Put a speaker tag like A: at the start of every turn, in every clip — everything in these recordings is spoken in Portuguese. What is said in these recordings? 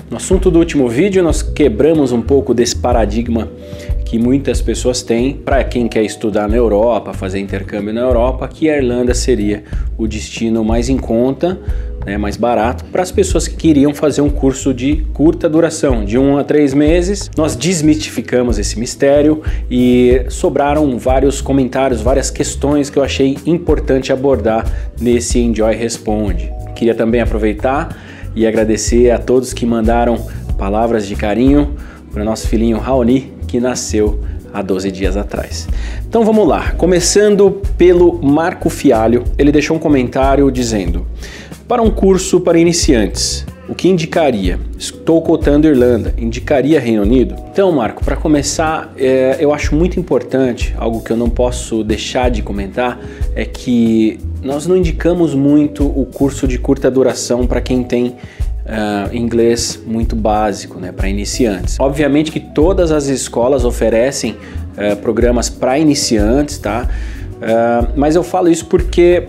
A: No assunto do último vídeo, nós quebramos um pouco desse paradigma que muitas pessoas têm para quem quer estudar na Europa, fazer intercâmbio na Europa, que a Irlanda seria o destino mais em conta, né, mais barato, para as pessoas que queriam fazer um curso de curta duração, de 1 a 3 meses. Nós desmistificamos esse mistério e sobraram vários comentários, várias questões que eu achei importante abordar nesse Enjoy Responde. Queria também aproveitar e agradecer a todos que mandaram palavras de carinho para o nosso filhinho Raoni, que nasceu há 12 dias atrás. Então vamos lá, começando pelo Marco Fialho. Ele deixou um comentário dizendo: para um curso para iniciantes, o que indicaria? Estou cotando Irlanda, indicaria Reino Unido? Então, Marco, para começar, eu acho muito importante, algo que eu não posso deixar de comentar, é que nós não indicamos muito o curso de curta duração para quem tem inglês muito básico, né, para iniciantes. Obviamente que todas as escolas oferecem programas para iniciantes, tá? Mas eu falo isso porque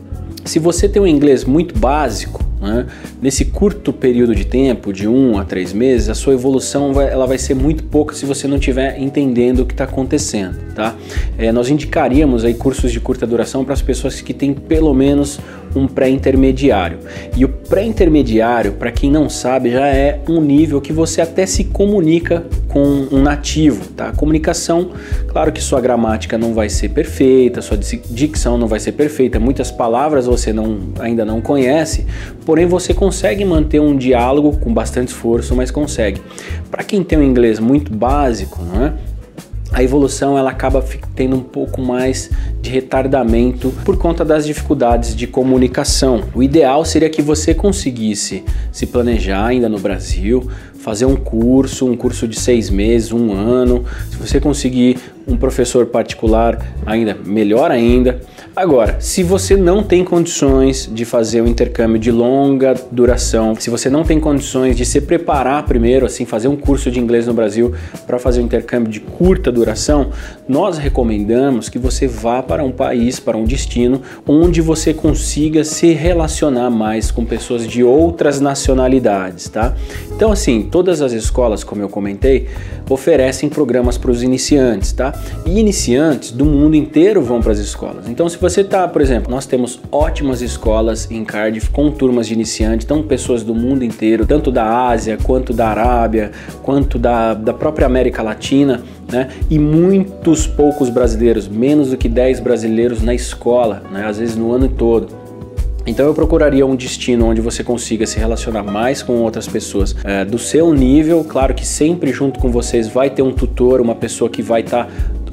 A: se você tem um inglês muito básico, né, nesse curto período de tempo, de 1 a 3 meses, a sua evolução ela vai ser muito pouca se você não estiver entendendo o que está acontecendo, tá? Nós indicaríamos aí cursos de curta duração para as pessoas que têm pelo menos um pré-intermediário. E o pré-intermediário, para quem não sabe, já é um nível que você até se comunica com um nativo, tá? Comunicação, claro que sua gramática não vai ser perfeita, sua dicção não vai ser perfeita, muitas palavras você ainda não conhece, porém você consegue manter um diálogo com bastante esforço, mas consegue. Para quem tem um inglês muito básico, não é? A evolução ela acaba tendo um pouco mais de retardamento por conta das dificuldades de comunicação. O ideal seria que você conseguisse se planejar ainda no Brasil, fazer um curso de 6 meses, 1 ano. Se você conseguir um professor particular, ainda melhor ainda. Agora, se você não tem condições de fazer um intercâmbio de longa duração, se você não tem condições de se preparar primeiro, assim, fazer um curso de inglês no Brasil para fazer um intercâmbio de curta duração, nós recomendamos que você vá para um país, para um destino, onde você consiga se relacionar mais com pessoas de outras nacionalidades, tá? Então, assim, todas as escolas, como eu comentei, oferecem programas para os iniciantes, tá? E iniciantes do mundo inteiro vão para as escolas. Então, se você tá, por exemplo, nós temos ótimas escolas em Cardiff com turmas de iniciantes, então pessoas do mundo inteiro, tanto da Ásia, quanto da Arábia, quanto da própria América Latina, né? E muitos poucos brasileiros, menos do que 10 brasileiros na escola, né? Às vezes no ano todo. Então eu procuraria um destino onde você consiga se relacionar mais com outras pessoas do seu nível. Claro que sempre junto com vocês vai ter um tutor, uma pessoa que vai estar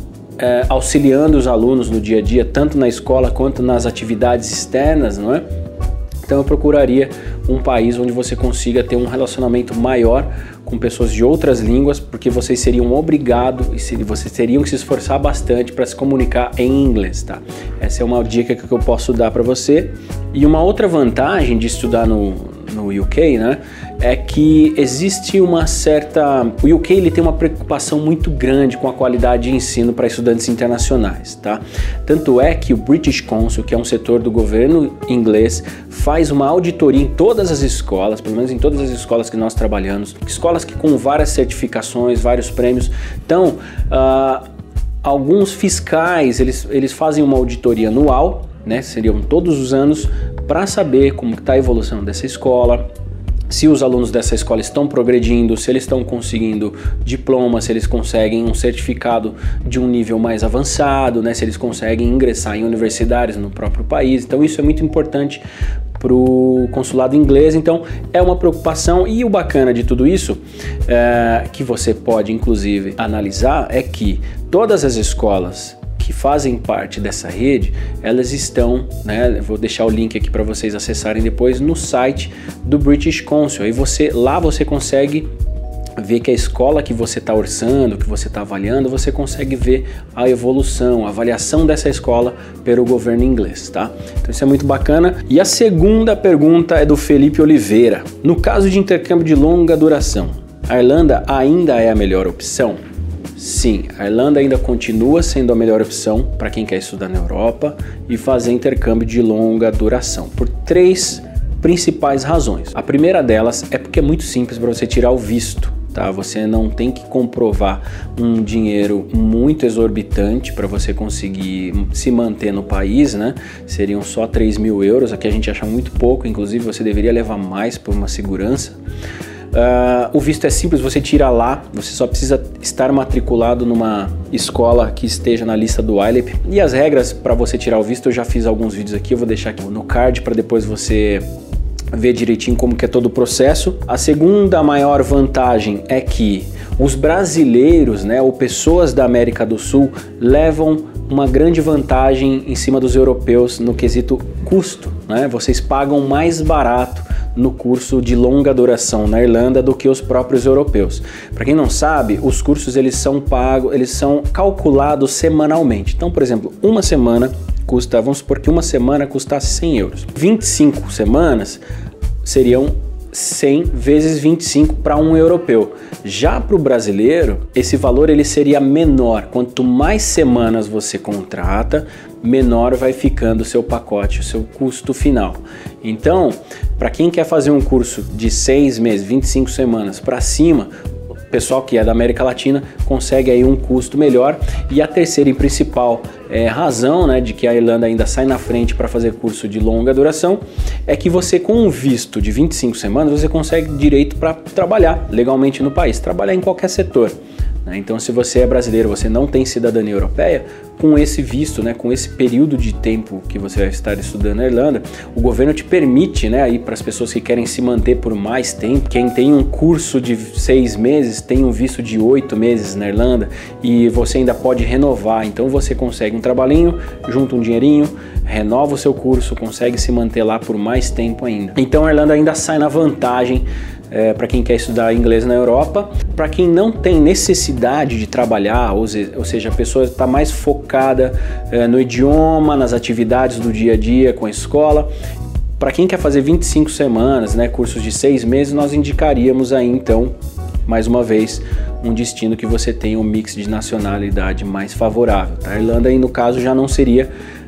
A: auxiliando os alunos no dia a dia, tanto na escola quanto nas atividades externas, não é? Então eu procuraria um país onde você consiga ter um relacionamento maior com pessoas de outras línguas, porque vocês seriam obrigados e vocês teriam que se esforçar bastante para se comunicar em inglês, tá? Essa é uma dica que eu posso dar para você. E uma outra vantagem de estudar no UK, né, é que existe uma certa... O UK ele tem uma preocupação muito grande com a qualidade de ensino para estudantes internacionais, tá? Tanto é que o British Council, que é um setor do governo inglês, faz uma auditoria em todas as escolas, pelo menos em todas as escolas que nós trabalhamos, escolas que com várias certificações, vários prêmios. Então, alguns fiscais, eles fazem uma auditoria anual, né, seriam todos os anos, para saber como está a evolução dessa escola, se os alunos dessa escola estão progredindo, se eles estão conseguindo diploma, se eles conseguem um certificado de um nível mais avançado, né, se eles conseguem ingressar em universidades no próprio país. Então isso é muito importante para o consulado inglês, então é uma preocupação. E o bacana de tudo isso, que você pode inclusive analisar, é que todas as escolas que fazem parte dessa rede, elas estão, né, vou deixar o link aqui para vocês acessarem depois, no site do British Council. Aí lá você consegue ver que a escola que você está orçando, que você está avaliando, você consegue ver a evolução, a avaliação dessa escola pelo governo inglês, tá? Então isso é muito bacana. E a segunda pergunta é do Felipe Oliveira. No caso de intercâmbio de longa duração, a Irlanda ainda é a melhor opção? Sim, a Irlanda ainda continua sendo a melhor opção para quem quer estudar na Europa e fazer intercâmbio de longa duração, por 3 principais razões. A primeira delas é porque é muito simples para você tirar o visto. Tá? Você não tem que comprovar um dinheiro muito exorbitante para você conseguir se manter no país, né? Seriam só 3 mil euros, aqui a gente acha muito pouco, inclusive você deveria levar mais por uma segurança. O visto é simples, você tira lá, você só precisa estar matriculado numa escola que esteja na lista do ILEP. E as regras para você tirar o visto, eu já fiz alguns vídeos aqui, eu vou deixar aqui no card para depois você ver direitinho como que é todo o processo. A segunda maior vantagem é que os brasileiros, né, ou pessoas da América do Sul, levam uma grande vantagem em cima dos europeus no quesito custo, né? Vocês pagam mais barato no curso de longa duração na Irlanda do que os próprios europeus. Para quem não sabe, os cursos eles são calculados semanalmente. Então, por exemplo, uma semana custa, vamos supor que uma semana custasse 100 euros. 25 semanas seriam 100 vezes 25 para um europeu. Já para o brasileiro, esse valor ele seria menor. Quanto mais semanas você contrata, menor vai ficando o seu pacote, o seu custo final. Então, para quem quer fazer um curso de 6 meses, 25 semanas para cima, o pessoal que é da América Latina consegue aí um custo melhor. E a terceira e principal razão, né, de que a Irlanda ainda sai na frente para fazer curso de longa duração é que você, com um visto de 25 semanas, você consegue direito para trabalhar legalmente no país, trabalhar em qualquer setor. Então, se você é brasileiro, você não tem cidadania europeia, com esse visto, né, com esse período de tempo que você vai estar estudando na Irlanda, o governo te permite, né, aí para as pessoas que querem se manter por mais tempo, quem tem um curso de 6 meses, tem um visto de 8 meses na Irlanda e você ainda pode renovar, então você consegue um trabalhinho, junta um dinheirinho, renova o seu curso, consegue se manter lá por mais tempo ainda. Então a Irlanda ainda sai na vantagem para quem quer estudar inglês na Europa. Para quem não tem necessidade de trabalhar, ou seja, a pessoa está mais focada no idioma, nas atividades do dia a dia com a escola. Para quem quer fazer 25 semanas, né, cursos de 6 meses, nós indicaríamos aí então, mais uma vez, um destino que você tenha um mix de nacionalidade mais favorável. A Irlanda aí no caso já não seria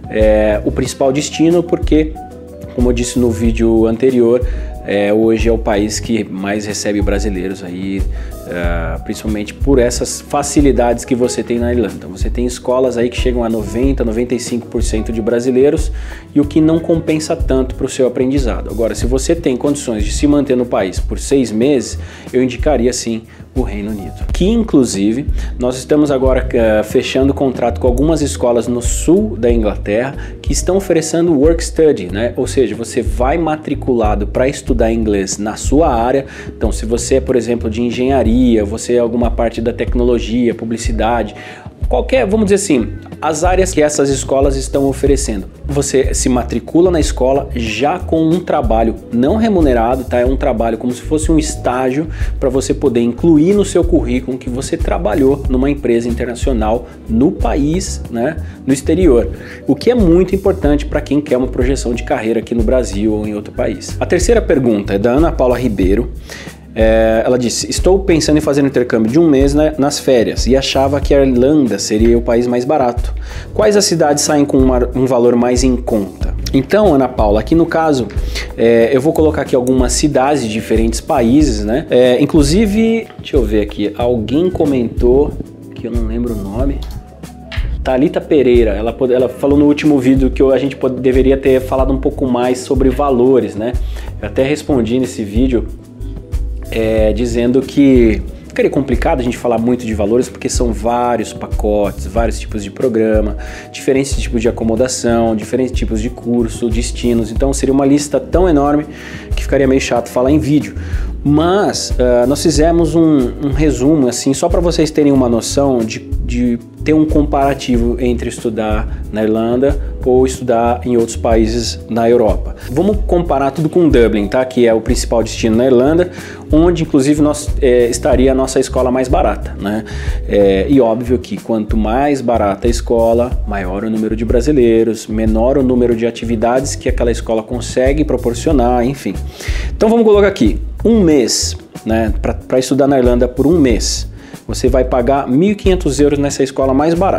A: o principal destino, porque, como eu disse no vídeo anterior, hoje é o país que mais recebe brasileiros aí, principalmente por essas facilidades que você tem na Irlanda. Você tem escolas aí que chegam a 90, 95% de brasileiros, e o que não compensa tanto para o seu aprendizado. Agora, se você tem condições de se manter no país por 6 meses, eu indicaria sim o Reino Unido. Que inclusive nós estamos agora fechando contrato com algumas escolas no sul da Inglaterra que estão oferecendo work study, né? Ou seja, você vai matriculado para estudar inglês na sua área. Então, se você é, por exemplo, de engenharia, você é alguma parte da tecnologia, publicidade, qualquer, vamos dizer assim, as áreas que essas escolas estão oferecendo. Você se matricula na escola já com um trabalho não remunerado, tá? É um trabalho como se fosse um estágio para você poder incluir no seu currículo que você trabalhou numa empresa internacional no país, né, no exterior. O que é muito importante para quem quer uma projeção de carreira aqui no Brasil ou em outro país. A terceira pergunta é da Ana Paula Ribeiro. Ela disse: estou pensando em fazer um intercâmbio de 1 mês nas férias e achava que a Irlanda seria o país mais barato. Quais as cidades saem com um valor mais em conta? Então, Ana Paula, aqui no caso, eu vou colocar aqui algumas cidades de diferentes países, né? Inclusive, deixa eu ver aqui, alguém comentou, que eu não lembro o nome, Thalita Pereira, ela falou no último vídeo que a gente deveria ter falado um pouco mais sobre valores, né? Eu até respondi nesse vídeo dizendo que ficaria complicado a gente falar muito de valores, porque são vários pacotes, vários tipos de programa, diferentes tipos de acomodação, diferentes tipos de curso, destinos, então seria uma lista tão enorme que ficaria meio chato falar em vídeo. Mas nós fizemos um resumo, assim, só para vocês terem uma noção de ter um comparativo entre estudar na Irlanda ou estudar em outros países na Europa. Vamos comparar tudo com Dublin, tá? Que é o principal destino na Irlanda, onde inclusive estaria a nossa escola mais barata, né? E óbvio que quanto mais barata a escola, maior o número de brasileiros, menor o número de atividades que aquela escola consegue proporcionar, enfim. Então vamos colocar aqui, 1 mês, né? Para estudar na Irlanda por 1 mês. Você vai pagar 1.500 euros nessa escola mais barata.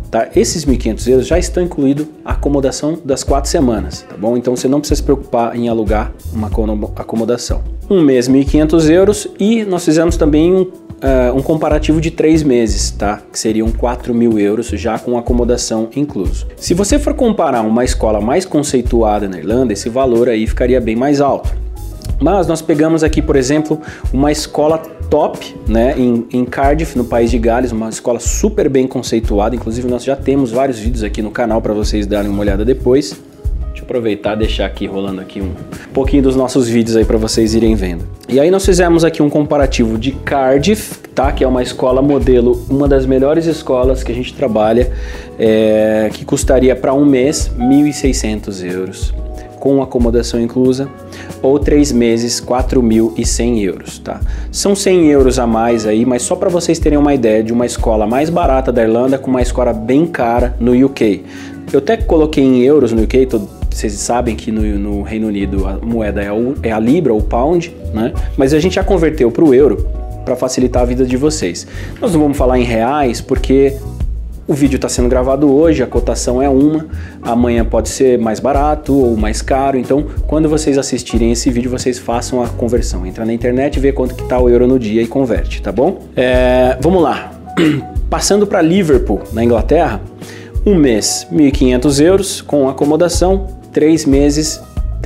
A: tá? Esses 1.500 euros já estão incluído a acomodação das 4 semanas, tá bom? Então você não precisa se preocupar em alugar uma acomodação. Um mês 1.500 euros e nós fizemos também um comparativo de 3 meses, tá? Que seriam 4.000 euros já com acomodação incluso. Se você for comparar uma escola mais conceituada na Irlanda, esse valor aí ficaria bem mais alto. Mas nós pegamos aqui, por exemplo, uma escola top, né, em Cardiff, no País de Gales, uma escola super bem conceituada. Inclusive nós já temos vários vídeos aqui no canal para vocês darem uma olhada depois. Deixa eu aproveitar e deixar aqui rolando aqui um pouquinho dos nossos vídeos aí para vocês irem vendo. E aí nós fizemos aqui um comparativo de Cardiff, tá, que é uma escola modelo, uma das melhores escolas que a gente trabalha, que custaria para um mês 1.600 euros. Com acomodação inclusa, ou 3 meses 4.100 euros, tá? São 100 euros a mais aí, mas só para vocês terem uma ideia de uma escola mais barata da Irlanda com uma escola bem cara no UK. Eu até coloquei em euros no UK, vocês sabem que no Reino Unido a moeda é a libra ou pound, né? Mas a gente já converteu para o euro para facilitar a vida de vocês. Nós não vamos falar em reais porque o vídeo está sendo gravado hoje, a cotação é uma, amanhã pode ser mais barato ou mais caro, então quando vocês assistirem esse vídeo, vocês façam a conversão. Entra na internet, vê quanto que tá o euro no dia e converte, tá bom? Vamos lá, passando para Liverpool, na Inglaterra, um mês 1.500 euros com acomodação, 3 meses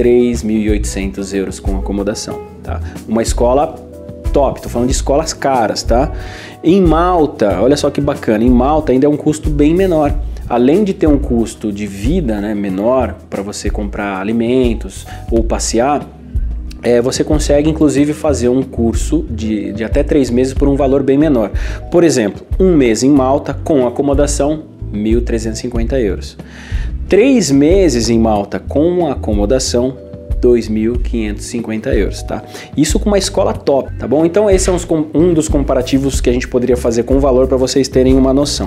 A: 3.800 euros com acomodação, tá? Uma escola top, tô falando de escolas caras, tá? Em Malta, olha só que bacana, em Malta ainda é um custo bem menor. Além de ter um custo de vida, né, menor para você comprar alimentos ou passear, você consegue inclusive fazer um curso de até 3 meses por um valor bem menor. Por exemplo, um mês em Malta com acomodação, 1.350 euros. 3 meses em Malta com acomodação, 2.550 euros, tá? Isso com uma escola top, tá bom? Então esse é um dos comparativos que a gente poderia fazer com o valor para vocês terem uma noção.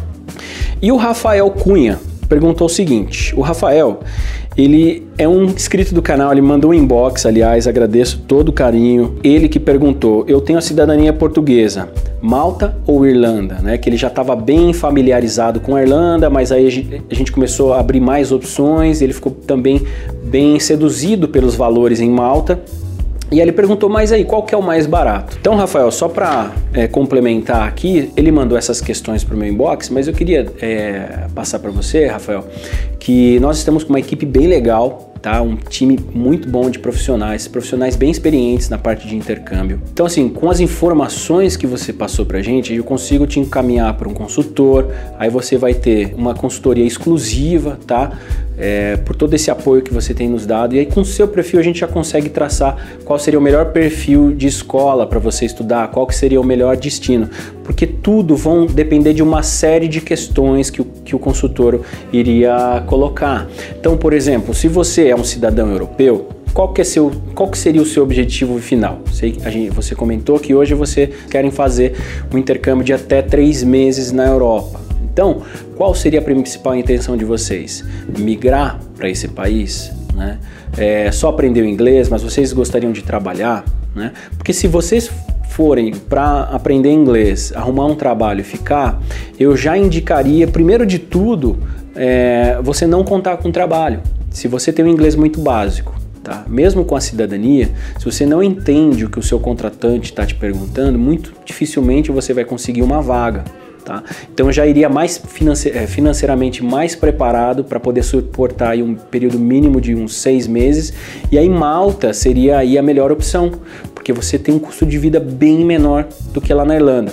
A: E o Rafael Cunha perguntou o seguinte, o Rafael, ele é um inscrito do canal, ele mandou um inbox, aliás, agradeço todo o carinho, ele que perguntou, eu tenho a cidadania portuguesa, Malta ou Irlanda, né? Que ele já estava bem familiarizado com a Irlanda, mas aí a gente começou a abrir mais opções, ele ficou também bem seduzido pelos valores em Malta. E aí ele perguntou, mas aí, qual que é o mais barato? Então, Rafael, só para complementar aqui, ele mandou essas questões para o meu inbox, mas eu queria passar para você, Rafael, que nós estamos com uma equipe bem legal, tá? Um time muito bom de profissionais bem experientes na parte de intercâmbio. Então, assim, com as informações que você passou pra gente, eu consigo te encaminhar para um consultor, aí você vai ter uma consultoria exclusiva, tá? Por todo esse apoio que você tem nos dado, e aí com o seu perfil a gente já consegue traçar qual seria o melhor perfil de escola para você estudar, qual que seria o melhor destino, porque tudo vão depender de uma série de questões que o consultor iria colocar. Então, por exemplo, se você é um cidadão europeu, qual que seria o seu objetivo final? Você comentou que hoje vocês querem fazer um intercâmbio de até 3 meses na Europa. Então, qual seria a principal intenção de vocês? Migrar para esse país? Né? Só aprender o inglês, mas vocês gostariam de trabalhar? Né? Porque se vocês forem para aprender inglês, arrumar um trabalho e ficar, eu já indicaria, primeiro de tudo, você não contar com trabalho. Se você tem um inglês muito básico, tá? Mesmo com a cidadania, se você não entende o que o seu contratante está te perguntando, muito dificilmente você vai conseguir uma vaga. Tá? Então eu já iria mais financeiramente mais preparado para poder suportar aí um período mínimo de uns 6 meses, e aí Malta seria aí a melhor opção, porque você tem um custo de vida bem menor do que lá na Irlanda.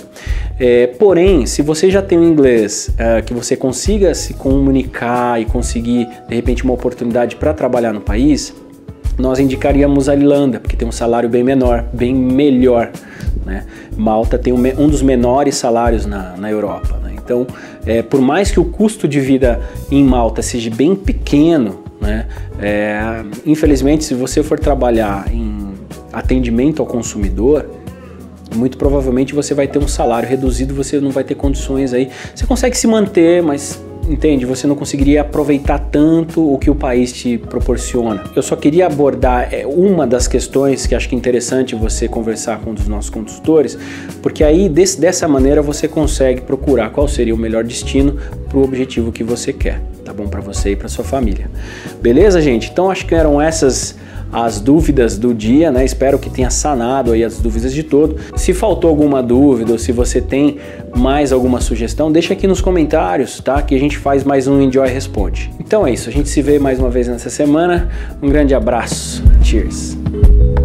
A: Porém, se você já tem um inglês que você consiga se comunicar e conseguir de repente uma oportunidade para trabalhar no país, nós indicaríamos a Irlanda, porque tem um salário bem menor, bem melhor, né? Malta tem um dos menores salários na Europa, né? Então, por mais que o custo de vida em Malta seja bem pequeno, né? Infelizmente, se você for trabalhar em atendimento ao consumidor, muito provavelmente você vai ter um salário reduzido, você não vai ter condições aí. Você consegue se manter, mas entende? Você não conseguiria aproveitar tanto o que o país te proporciona. Eu só queria abordar uma das questões que acho que é interessante você conversar com um dos nossos consultores, porque aí dessa maneira você consegue procurar qual seria o melhor destino para o objetivo que você quer, tá bom? Para você e para sua família. Beleza, gente? Então acho que eram essas as dúvidas do dia, né? Espero que tenha sanado aí as dúvidas de todo. Se faltou alguma dúvida ou se você tem mais alguma sugestão, deixa aqui nos comentários, tá? Que a gente faz mais um Enjoy Responde. Então é isso, a gente se vê mais uma vez nessa semana. Um grande abraço. Cheers!